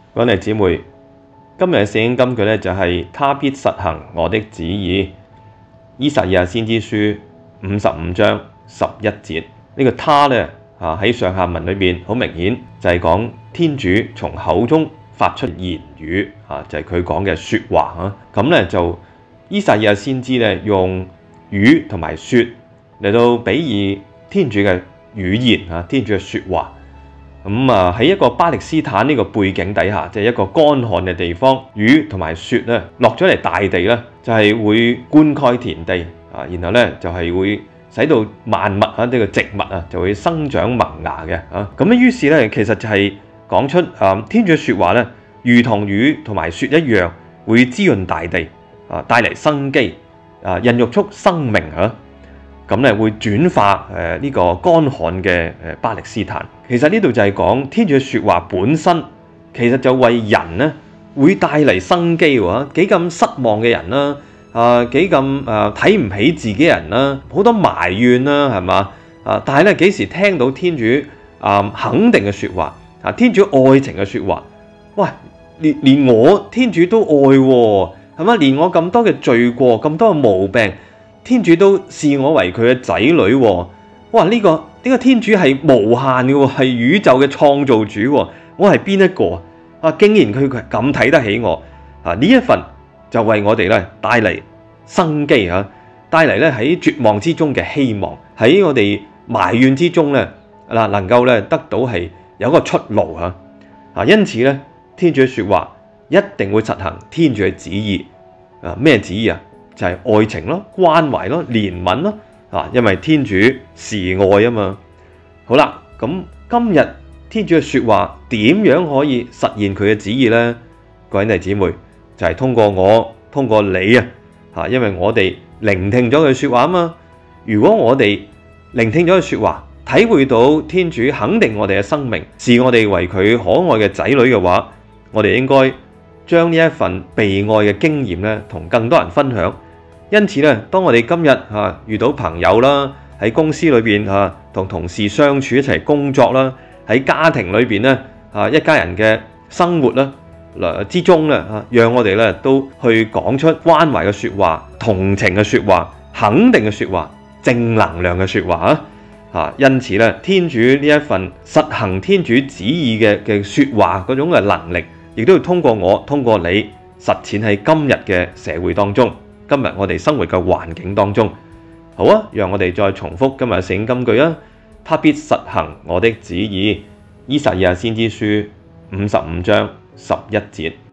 各位弟兄姊妹，今日嘅聖經金句咧就係他必實行我的旨意。依撒意亞先知書55章11節，呢個他咧喺上下文裏邊好明顯就係講天主從口中發出言語就係佢講嘅説話咁咧就依撒意亞先知咧用語同埋説嚟到比喻天主嘅語言天主嘅説話。喺一個巴勒斯坦呢個背景底下，即係一個乾旱嘅地方，雨同埋雪咧落咗嚟大地咧，就係會灌溉田地然後咧就係會使到萬物呢個植物就會生長萌芽嘅咁咧。於是咧其實就係講出天主嘅説話咧，如同雨同埋雪一樣，會滋潤大地帶嚟生機孕育出生命咁咧會轉化呢個乾旱嘅巴勒斯坦。其實呢度就係講天主嘅説話本身，其實就為人咧會帶嚟生機喎。幾咁失望嘅人啦，幾咁睇唔起自己人啦，好多埋怨啦，係嘛但係咧幾時聽到天主肯定嘅説話天主愛情嘅説話，喂，連我天主都愛喎，係嘛？連我咁多嘅罪過，咁多嘅毛病，天主都視我為佢嘅仔女喎。哇！呢個天主係無限嘅喎，係宇宙嘅創造主喎。我係邊一個竟然佢咁睇得起我呢一份就為我哋咧帶嚟生機帶嚟咧喺絕望之中嘅希望，喺我哋埋怨之中咧能夠咧得到係有一個出路因此咧天主嘅説話一定會實行天主嘅旨意咩旨意就係愛情咯、關懷咯、憐憫咯因為天主是愛啊嘛。好啦，咁今日天主嘅説話點樣可以實現佢嘅旨意呢？各位弟兄姊妹，就係通過我、通過你因為我哋聆聽咗佢説話啊嘛。如果我哋聆聽咗佢説話，體會到天主肯定我哋嘅生命，視我哋為佢可愛嘅仔女嘅話，我哋應該將呢一份被愛嘅經驗咧，同更多人分享。因此咧，當我哋今日遇到朋友啦，喺公司裏邊同同事相處一齊工作啦，喺家庭裏邊咧一家人嘅生活啦之中咧讓我哋咧都去講出關懷嘅説話、同情嘅説話、肯定嘅説話、正能量嘅説話因此咧，天主呢一份實行天主旨意嘅説話嗰種嘅能力，亦都要通過我、通過你實踐喺今日嘅社會當中。今日我哋生活嘅環境當中，好讓我哋再重複今日嘅聖經金句他必實行我的旨意。依撒意亞先知書55章11節。